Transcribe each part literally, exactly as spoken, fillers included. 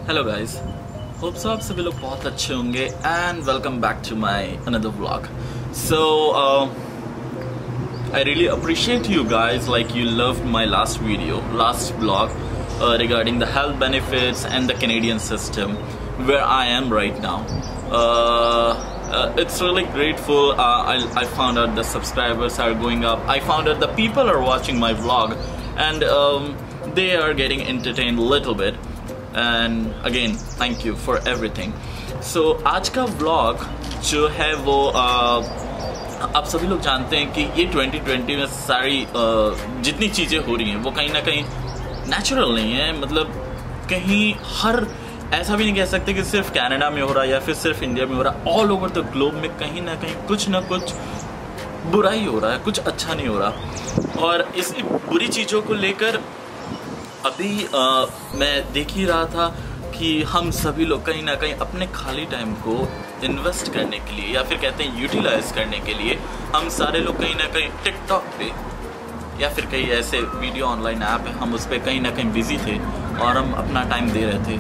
Hello guys, hope so आप सभी लोग बहुत अच्छे होंगे and welcome back to my another vlog. So I really appreciate you guys, like you loved my last video, last vlog uh, regarding the health benefits and the Canadian system where I am right now. Uh, uh, it's really grateful. Uh, I, I found out the subscribers are going up. I found out the people are watching my vlog and um, they are getting entertained a little bit. And again, thank you for everything. So आज का vlog जो है वो uh, आप सभी लोग जानते हैं कि ये ट्वेंटी ट्वेंटी में सारी जितनी चीज़ें हो रही हैं वो कहीं ना कहीं नेचुरल नहीं है. मतलब कहीं हर ऐसा भी नहीं कह सकते कि सिर्फ कनाडा में हो रहा है या फिर सिर्फ इंडिया में हो रहा है. ऑल ओवर द ग्लोब में कहीं ना कहीं कुछ ना कुछ बुराई हो रहा है, कुछ अच्छा नहीं हो रहा. और इसी बुरी चीज़ों को लेकर अभी आ, मैं देख ही रहा था कि हम सभी लोग कहीं ना कहीं अपने खाली टाइम को इन्वेस्ट करने के लिए या फिर कहते हैं यूटिलाइज करने के लिए हम सारे लोग कहीं ना कहीं टिकटॉक पे या फिर कई ऐसे वीडियो ऑनलाइन ऐप है हम उस पर कहीं ना कहीं बिजी थे और हम अपना टाइम दे रहे थे.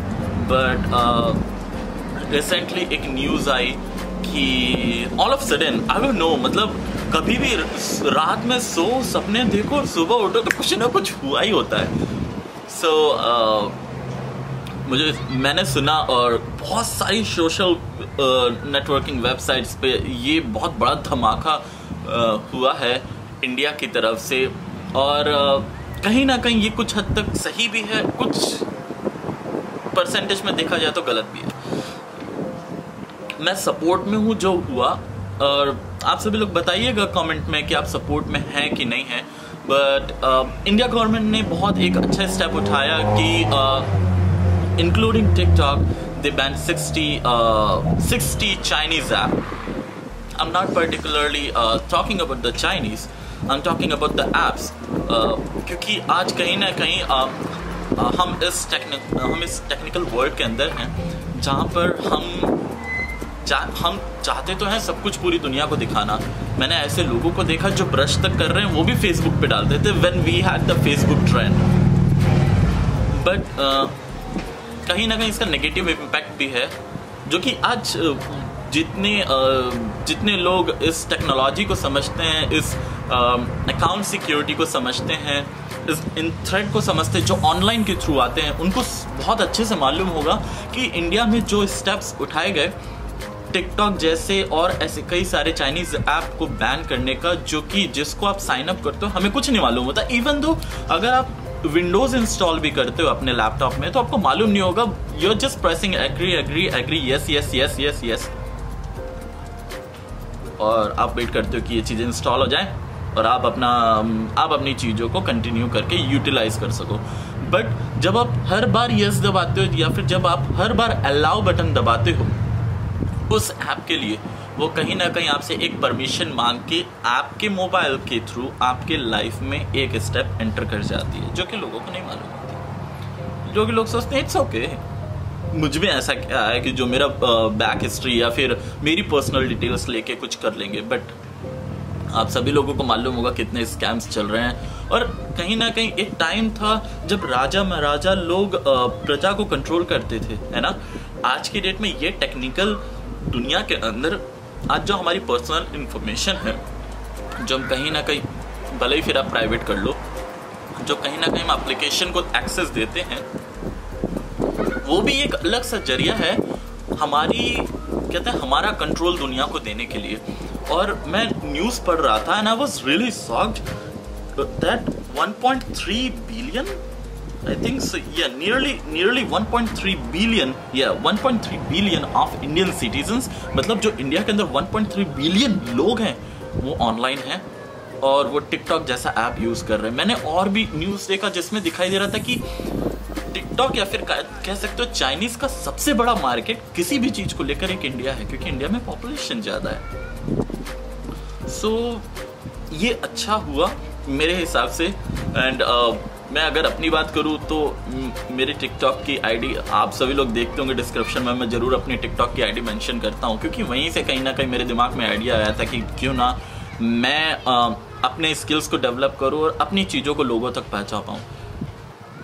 बट रिसेंटली एक न्यूज़ आई कि all of sudden I don't know, मतलब कभी भी रात में सो सपने देखो और सुबह उठो तो कुछ ना कुछ हुआ ही होता है. सो so, uh, मुझे मैंने सुना और बहुत सारी सोशल नेटवर्किंग वेबसाइट्स पे ये बहुत बड़ा धमाका uh, हुआ है इंडिया की तरफ से. और uh, कहीं ना कहीं ये कुछ हद तक सही भी है, कुछ परसेंटेज में देखा जाए तो गलत भी है. मैं सपोर्ट में हूँ जो हुआ, और आप सभी लोग बताइएगा कमेंट में कि आप सपोर्ट में हैं कि नहीं हैं. बट इंडिया गवर्नमेंट ने बहुत एक अच्छा स्टेप उठाया कि including TikTok, they banned sixty, uh, sixty Chinese app. I'm not particularly uh, talking about the Chinese. I'm talking about the apps. Uh, क्योंकि आज कहीं ना कहीं uh, uh, हम इस टेक्निक हम इस टेक्निकल वर्ल्ड के अंदर हैं जहाँ पर हम चा, हम चाहते तो हैं सब कुछ पूरी दुनिया को दिखाना. मैंने ऐसे लोगों को देखा जो ब्रश तक कर रहे हैं वो भी फेसबुक पे डालते थे when we had the Facebook trend. But uh, कहीं ना कहीं इसका नेगेटिव इम्पैक्ट भी है, जो कि आज जितने जितने लोग इस टेक्नोलॉजी को समझते हैं, इस अकाउंट सिक्योरिटी को समझते हैं, इस इन थ्रेड को समझते हैं जो ऑनलाइन के थ्रू आते हैं, उनको बहुत अच्छे से मालूम होगा कि इंडिया में जो स्टेप्स उठाए गए टिकटॉक जैसे और ऐसे कई सारे चाइनीज ऐप को बैन करने का, जो कि जिसको आप साइन अप करते हो हमें कुछ नहीं मालूम होता. इवन दो अगर आप विंडोज इंस्टॉल भी करते हो अपने लैपटॉप में तो आपको मालूम नहीं होगा. You are just pressing agree agree agree yes yes yes yes yes और आप वेट करते हो कि ये चीज़ें इंस्टॉल हो जाएं और आप अपना आप अपनी चीज़ों को कंटिन्यू करके यूटिलाइज कर सको. बट जब आप हर बार यस दबाते हो या फिर जब आप हर बार अलाउ बटन दबाते हो उस ऐप के लिए, वो कहीं ना कहीं आपसे एक परमिशन मांग के आपके मोबाइल के थ्रू आपके लाइफ में एक स्टेप एंटर कर जाती है, जो कि लोगों को नहीं मालूम होती. जो कि लोग सोचते हैं इट्स ओके, मुझ में ऐसा क्या है कि जो मेरा बैक हिस्ट्री या फिर मेरी पर्सनल डिटेल्स लेके कुछ कर लेंगे. बट आप सभी लोगों को मालूम होगा कितने स्कैम्स चल रहे हैं. और कहीं ना कहीं एक टाइम था जब राजा महाराजा लोग प्रजा को कंट्रोल करते थे, है ना. आज की डेट में ये टेक्निकल दुनिया के अंदर आज जो हमारी पर्सनल इंफॉर्मेशन है, जो हम कहीं ना कहीं भले ही फिर आप प्राइवेट कर लो, जो कहीं ना कहीं हम एप्लीकेशन को एक्सेस देते हैं, वो भी एक अलग सा जरिया है हमारी कहते हैं हमारा कंट्रोल दुनिया को देने के लिए. और मैं न्यूज़ पढ़ रहा था and I was really shocked that one point three billion, I think so, yeah, nearly nearly one point three billion, yeah, one point three billion of Indian citizens, मतलब जो इंडिया के अंदर one point three billion लोग हैं वो online हैं और वो टिकटॉक जैसा ऐप यूज़ कर रहे हैं. मैंने और भी न्यूज़ देखा जिसमें दिखाई दे रहा था कि टिकटॉक या फिर कह सकते हो चाइनीज़ का सबसे बड़ा मार्केट किसी भी चीज़ को लेकर एक इंडिया है, क्योंकि इंडिया में पॉपुलेशन ज़्यादा है. सो so, ये अच्छा हुआ मेरे हिसाब से. एंड uh, मैं अगर अपनी बात करूँ तो मेरी टिकटॉक की आईडी आप सभी लोग देखते होंगे डिस्क्रिप्शन में, मैं ज़रूर अपनी टिकटॉक की आईडी मेंशन करता हूँ, क्योंकि वहीं से कहीं ना कहीं मेरे दिमाग में आइडिया आया था कि क्यों ना मैं uh, अपने स्किल्स को डेवलप करूँ और अपनी चीज़ों को लोगों तक पहुँचा पाऊँ.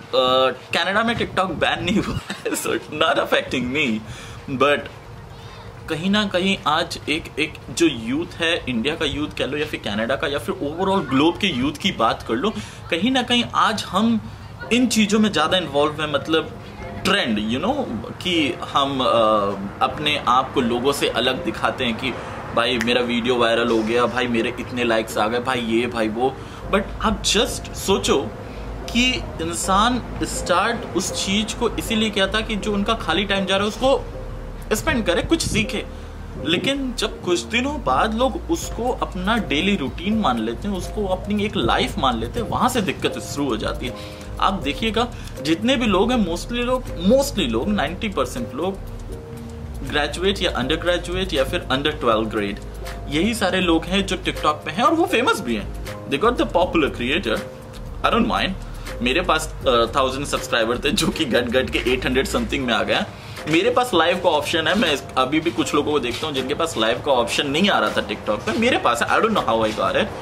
कनाडा में टिकटॉक बैन नहीं हुआ है, so it's not affecting me, but कहीं ना कहीं आज एक एक जो यूथ है, इंडिया का यूथ कह लो या फिर कनाडा का या फिर ओवरऑल ग्लोब के यूथ की बात कर लो, कहीं ना कहीं आज हम इन चीज़ों में ज़्यादा इन्वॉल्व हैं। मतलब ट्रेंड, यू नो, कि हम आ, अपने आप को लोगों से अलग दिखाते हैं कि भाई मेरा वीडियो वायरल हो गया, भाई मेरे इतने लाइक्स आ गए, भाई ये भाई वो। बट आप जस्ट सोचो कि इंसान स्टार्ट उस चीज़ को इसीलिए किया था कि जो उनका खाली टाइम जा रहा है उसको स्पेंड करे, कुछ सीखे। लेकिन जब कुछ दिनों बाद लोग उसको अपना डेली रूटीन मान लेते हैं, उसको अपनी एक लाइफ मान लेते हैं, वहां से दिक्कत शुरू हो जाती है। आप देखिएगा जितने भी लोग हैं, मोस्टली लोग मोस्टली लोग नाइन्टी परसेंट लोग ग्रेजुएट या अंडर ग्रेजुएट या फिर अंडर ट्वेल्व ग्रेड, यही सारे लोग हैं जो टिकटॉक पे हैं और वो फेमस भी हैं। They got the popular creator, I don't mind. मेरे पास थाउजेंड uh, सब्सक्राइबर थे जो कि गट गट के एट हंड्रेड समथिंग में आ गया। मेरे पास लाइव का ऑप्शन है, मैं अभी भी कुछ लोगों को देखता हूँ जिनके पास लाइव का ऑप्शन नहीं आ रहा था टिकटॉक पे, मेरे पास है। I don't know how I got it,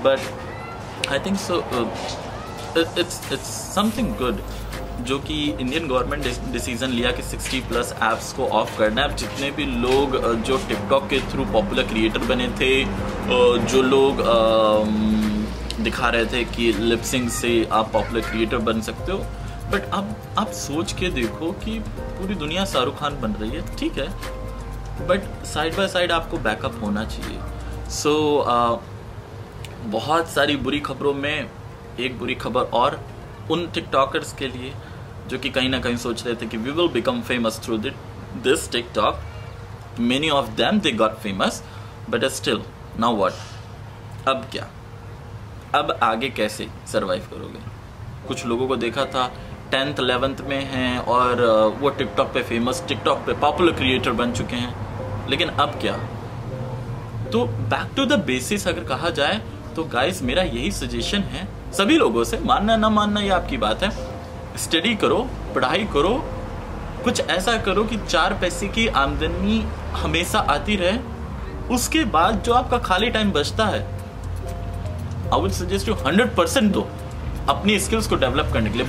but I think so it's it's something good जो कि इंडियन गवर्नमेंट डिसीजन लिया कि सिक्सटी प्लस ऐप्स को ऑफ करना है। अब जितने भी लोग जो टिकटॉक के थ्रू पॉपुलर क्रिएटर बने थे, जो लोग दिखा रहे थे कि लिपसिंग से आप पॉपुलर क्रिएटर बन सकते हो, बट अब आप सोच के देखो कि पूरी दुनिया शाहरुख खान बन रही है, ठीक है, बट साइड बाय साइड आपको बैकअप होना चाहिए। सो so, uh, बहुत सारी बुरी खबरों में एक बुरी खबर और उन टिकटॉकर्स के लिए जो कि कहीं ना कहीं सोच रहे थे कि we will become famous through this TikTok. Many of them they got famous, but still now what? अब क्या? अब आगे कैसे सरवाइव करोगे? कुछ लोगों को देखा था टेंथ इलेवेंथ में हैं और वो टिकटॉक पे फेमस, टिकटॉक पे पॉपुलर क्रिएटर बन चुके हैं, लेकिन अब क्या? तो बैक टू द बेसिस अगर कहा जाए तो गाइस मेरा यही सजेशन है सभी लोगों से, मानना ना मानना ये आपकी बात है, स्टडी करो, पढ़ाई करो, कुछ ऐसा करो कि चार पैसे की आमदनी हमेशा आती रहे। उसके बाद जो आपका खाली टाइम बचता है, I would suggest you hundred percent दो अपनी स्किल्स को डेवलप करने के लिए।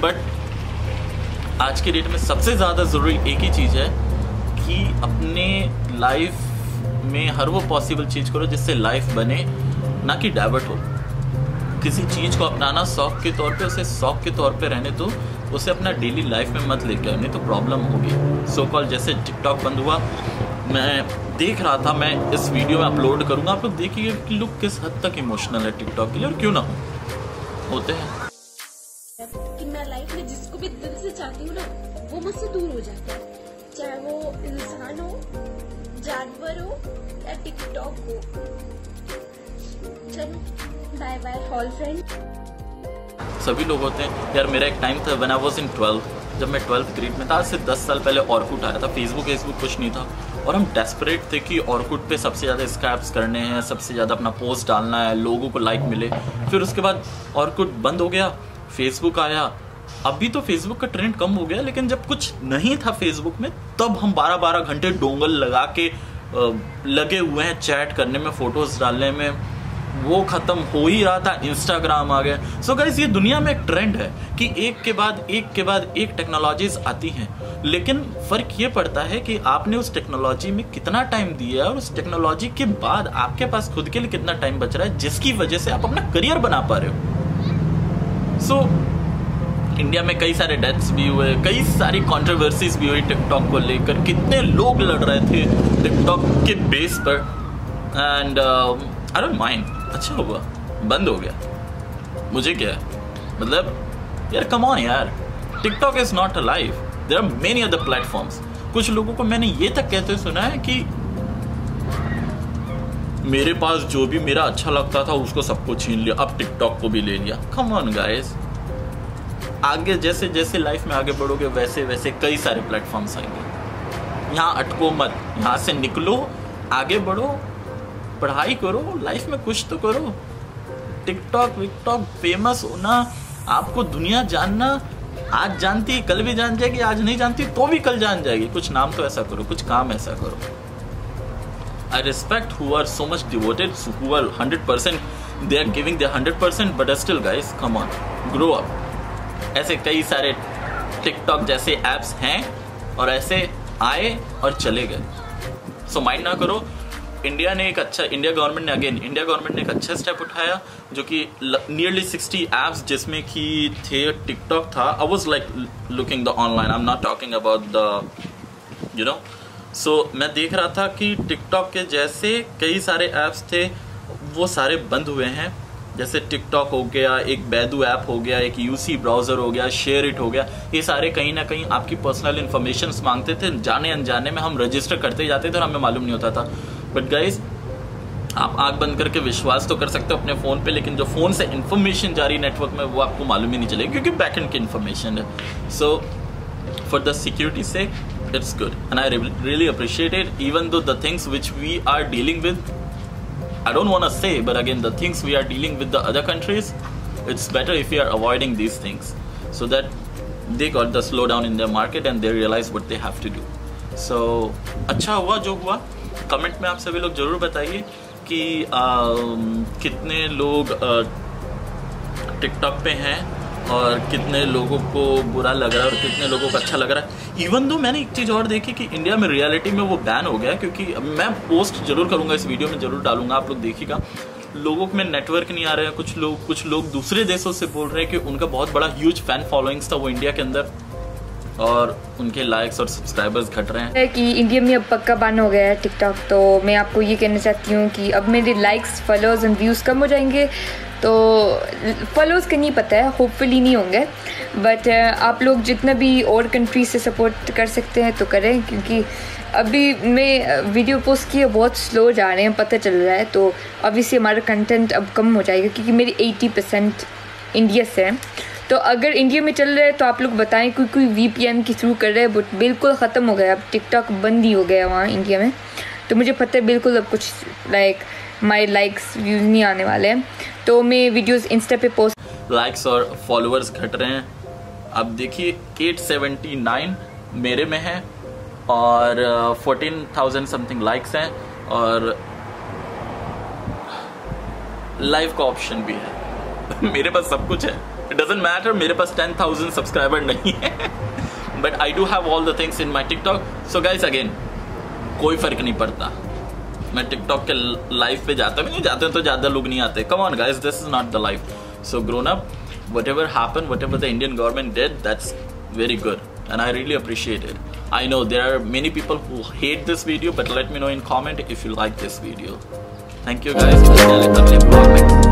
बट आज के डेट में सबसे ज़्यादा ज़रूरी एक ही चीज़ है कि अपने लाइफ में हर वो पॉसिबल चीज़ करो जिससे लाइफ बने, ना कि डाइवर्ट हो। किसी चीज़ को अपनाना शौक के तौर पे, उसे शौक के तौर पे रहने दो, उसे अपना डेली लाइफ में मत लेके आओ, नहीं तो प्रॉब्लम होगी। सो कॉल जैसे टिकटॉक बंद हुआ, मैं देख रहा था, मैं इस वीडियो में अपलोड करूंगा, आप लोग देखिए कि लोग किस हद तक इमोशनल है टिकटॉक के लिए, और क्यों ना हो, होते हैं कि मैं लाइफ में जिसको भी दिल से चाहती हूँ ना, वो मुझसे दूर हो जाता है, चाहे वो इंसान हो, जानवर हो या टिकटॉक हो। चलो बाय बाय हॉल फ्रेंड। सभी लोग होते हैं यार। मेरा एक टाइम था when I was in twelfth, जब मैं ट्वेल्थ ग्रेड में था, आज से दस साल पहले ऑर्कुट आया था, फेसबुक फेसबुक कुछ नहीं था, और हम डेस्परेट थे कि ऑर्कुट पे सबसे ज़्यादा स्क्रैप्स करने हैं, सबसे ज़्यादा अपना पोस्ट डालना है, लोगों को लाइक मिले। फिर उसके बाद ऑर्कुट बंद हो गया, फेसबुक आया। अभी तो फेसबुक का ट्रेंड कम हो गया, लेकिन जब कुछ नहीं था फेसबुक में, तब हम बारह बारह घंटे डोंगल लगा के लगे हुए हैं चैट करने में, फोटोज डालने में। वो खत्म हो ही रहा था, इंस्टाग्राम आ गया। सो गाइस, ये दुनिया में एक ट्रेंड है कि एक के बाद एक के बाद एक टेक्नोलॉजीज आती हैं, लेकिन फर्क ये पड़ता है कि आपने उस टेक्नोलॉजी में कितना टाइम दिया है और उस टेक्नोलॉजी के बाद आपके पास खुद के लिए कितना टाइम बच रहा है, जिसकी वजह से आप अपना करियर बना पा रहे हो। सो so, इंडिया में कई सारे डेथ्स भी हुए, कई सारी कंट्रोवर्सीज भी हुई टिकटॉक को लेकर, कितने लोग लड़ रहे थे टिकटॉक के बेस पर, एंड आई डोंट माइंड। अच्छा हुआ बंद हो गया, मुझे क्या है, मतलब यार कम ऑन यार, TikTok is not alive, there are many other platforms. कुछ लोगों को मैंने ये तक कहते सुना है कि मेरे पास जो भी मेरा अच्छा लगता था उसको सबको छीन लिया, अब टिकटॉक को भी ले लिया। कम ऑन गाइस, आगे जैसे जैसे लाइफ में आगे बढ़ोगे वैसे वैसे कई सारे प्लेटफॉर्म्स आएंगे। यहाँ अटको मत, यहाँ से निकलो, आगे बढ़ो, पढ़ाई करो, लाइफ में कुछ तो करो। टिकटॉक विकटॉक फेमस होना, आपको दुनिया जानना, आज जानती कल भी जान जाएगी, आज नहीं जानती तो भी कल जान जाएगी। कुछ नाम तो ऐसा करो, कुछ काम ऐसा करो। I respect who are so much devoted, who are hundred percent, they are giving their hundred percent, but still guys come on, grow up. ऐसे कई सारे टिकटॉक जैसे एप्स हैं और ऐसे आए और चले गए। सो माइंड ना करो। इंडिया ने एक अच्छा इंडिया गवर्नमेंट ने अगेन इंडिया गवर्नमेंट ने एक अच्छा स्टेप उठाया, जो कि नियरली सिक्सटी एप्स जिसमें कि थे टिकटॉक था। I was like looking the online, I am not talking about the you know. So मैं देख रहा था कि टिकटॉक के जैसे कई सारे एप्स थे वो सारे बंद हुए हैं। जैसे टिकटॉक हो गया, एक बैदू ऐप हो गया, एक यूसी ब्राउजर हो गया, शेयर इट हो गया। ये सारे कहीं ना कहीं आपकी पर्सनल इन्फॉर्मेशन मांगते थे, जाने अनजाने में हम रजिस्टर करते जाते थे और हमें मालूम नहीं होता था। बट गाइज, आप आंख बंद करके विश्वास तो कर सकते हो अपने फोन पे, लेकिन जो फोन से इन्फॉर्मेशन जा रही नेटवर्क में वो आपको मालूम ही नहीं चलेगी, क्योंकि बैकएंड की इन्फॉर्मेशन है। सो फॉर द सिक्योरिटी से it's good and I really appreciate it, even though the things which we are dealing with, I don't want to say, but again, the things we are dealing with the other countries, it's better if we are avoiding these things so that they got the slowdown in their market and they realize what they have to do. So, अच्छा हुआ जो हुआ। Comment में आप सभी लोग जरूर बताइए कि आ, कितने लोग टिकटॉक पे हैं और कितने लोगों को बुरा लग रहा है और कितने लोगों को अच्छा लग रहा है। इवन दो मैंने एक चीज़ और देखी कि इंडिया में रियलिटी में वो बैन हो गया, क्योंकि मैं पोस्ट जरूर करूंगा, इस वीडियो में जरूर डालूंगा, आप लोग देखिएगा। लोगों में नेटवर्क नहीं आ रहे हैं, कुछ लोग कुछ लोग दूसरे देशों से बोल रहे हैं कि उनका बहुत बड़ा ह्यूज फैन फॉलोइंग्स था वो इंडिया के अंदर, और उनके लाइक्स और सब्सक्राइबर्स घट रहे हैं। कि इंडिया में अब पक्का बैन हो गया है टिकटॉक, तो मैं आपको ये कहना चाहती हूँ कि अब मेरे लाइक्स, फॉलोअर्स एंड व्यूज़ कम हो जाएंगे। तो फॉलोअर्स का नहीं पता है, होपफुली नहीं होंगे, बट आप लोग जितना भी और कंट्री से सपोर्ट कर सकते हैं तो करें, क्योंकि अभी मैं वीडियो पोस्ट किए बहुत स्लो जा रहे हैं, पता चल रहा है। तो ऑब्वियसली हमारा कंटेंट अब कम हो जाएगा, क्योंकि मेरी अस्सी परसेंट इंडिया से है। तो अगर इंडिया में चल रहा है तो आप लोग बताएं, कोई कोई वीपीएन के थ्रू कर रहे हैं, बट बिल्कुल ख़त्म हो गया, अब टिकटॉक बंद ही हो गया वहाँ इंडिया में। तो मुझे पता है बिल्कुल अब कुछ लाइक हमारे लाइक्स व्यूज़ नहीं आने वाले हैं। तो मैं वीडियोस इंस्टा पे पोस्ट, लाइक्स और फॉलोअर्स घट रहे हैं। अब देखिए आठ सौ उन्यासी मेरे में है और चौदह हज़ार समथिंग लाइक्स हैं, और लाइव का ऑप्शन भी है। मेरे पास सब कुछ है, इट डजंट मैटर मेरे पास टेन थाउजेंड सब्सक्राइबर नहीं है, but I do have all the things in my TikTok. So guys again, कोई फर्क नहीं पड़ता, मैं टिकटॉक के लाइव पे जाता भी नहीं, जाते तो ज्यादा लोग नहीं आते। Come on guys, this is not the life. So grown up, whatever happened, whatever the Indian government did, that's very good and I really appreciate it. I know there are many people who hate this video, but let me know in comment if you like this video. Thank you guys.